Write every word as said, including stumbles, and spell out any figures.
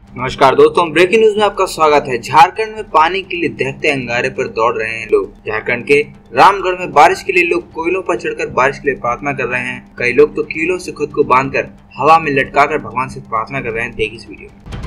नमस्कार दोस्तों, breaking news में आपका स्वागत है। झारखंड में पानी के लिए दहकते अंगारे पर दौड़ रहे हैं लोग। झारखंड के रामगढ़ में बारिश के लिए लोग कोयलों पर चढ़कर बारिश के लिए प्रार्थना कर रहे हैं। कई लोग तो कीलों से खुद को बांधकर हवा में लटकाकर भगवान से प्रार्थना कर रहे हैं। देखिए इस वीडियो में।